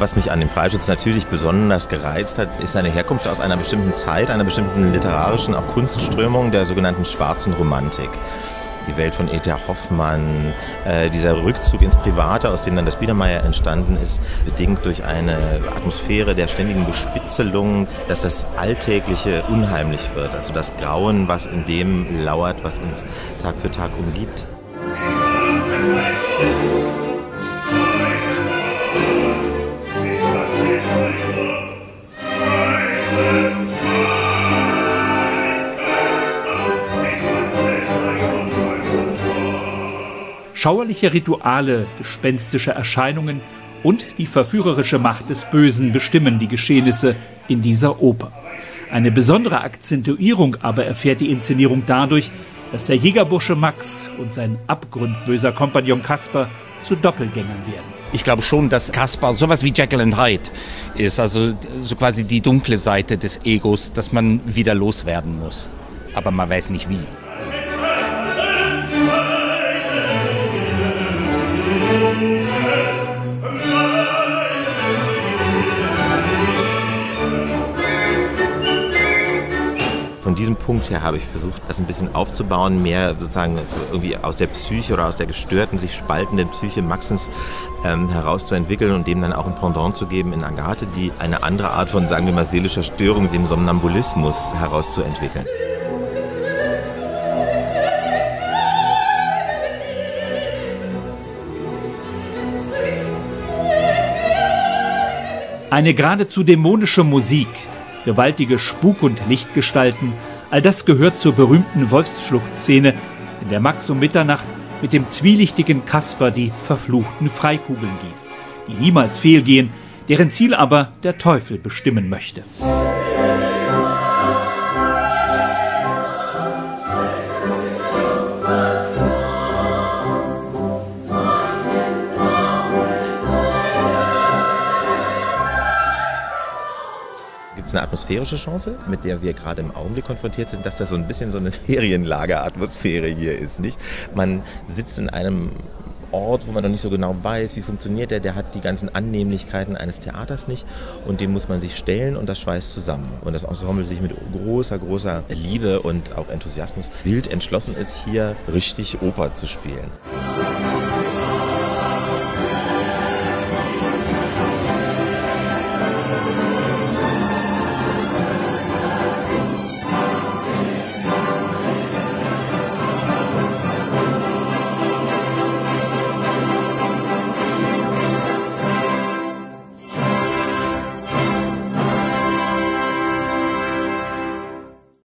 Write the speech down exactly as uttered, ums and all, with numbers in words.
was mich an dem Freischütz natürlich besonders gereizt hat, ist seine Herkunft aus einer bestimmten Zeit, einer bestimmten literarischen, auch Kunstströmung der sogenannten schwarzen Romantik. Die Welt von Eta Hoffmann, äh, dieser Rückzug ins Private, aus dem dann das Biedermeier entstanden ist, bedingt durch eine Atmosphäre der ständigen Bespitzelung, dass das Alltägliche unheimlich wird, also das Grauen, was in dem lauert, was uns Tag für Tag umgibt. Schauerliche Rituale, gespenstische Erscheinungen und die verführerische Macht des Bösen bestimmen die Geschehnisse in dieser Oper. Eine besondere Akzentuierung aber erfährt die Inszenierung dadurch, dass der Jägerbursche Max und sein abgrundböser Kompagnon Kaspar zu Doppelgängern werden. Ich glaube schon, dass Kaspar sowas wie Jekyll and Hyde ist, also so quasi die dunkle Seite des Egos, dass man wieder loswerden muss. Aber man weiß nicht wie. Von diesem Punkt her habe ich versucht, das ein bisschen aufzubauen, mehr sozusagen irgendwie aus der Psyche oder aus der gestörten, sich spaltenden Psyche Maxens ähm, herauszuentwickeln und dem dann auch ein Pendant zu geben in Agathe, die eine andere Art von, sagen wir mal, seelischer Störung, dem Somnambulismus herauszuentwickeln. Eine geradezu dämonische Musik, gewaltige Spuk- und Lichtgestalten, all das gehört zur berühmten Wolfsschluchtszene, in der Max um Mitternacht mit dem zwielichtigen Kaspar die verfluchten Freikugeln gießt, die niemals fehlgehen, deren Ziel aber der Teufel bestimmen möchte. Gibt es eine atmosphärische Chance, mit der wir gerade im Augenblick konfrontiert sind, dass das so ein bisschen so eine Ferienlager-Atmosphäre hier ist, nicht? Man sitzt in einem Ort, wo man noch nicht so genau weiß, wie funktioniert der, der hat die ganzen Annehmlichkeiten eines Theaters nicht und dem muss man sich stellen und das schweißt zusammen. Und das Ensemble sich mit großer, großer Liebe und auch Enthusiasmus wild entschlossen ist, hier richtig Oper zu spielen.